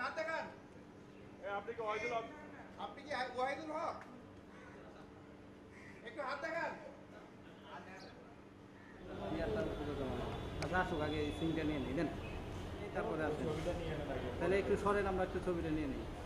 হাত দেখান। আপনি কি ওয়াহিদুল হক? আপনি কি ওয়াহিদুল হক? একটু হাত দেখান। আচ্ছা আসুক আগে এই সিমটা নিয়ে নিই দেন, তারপরে আসেন। তাহলে একটু সরেন, আমরা একটু ছবিটা নিয়ে নিই।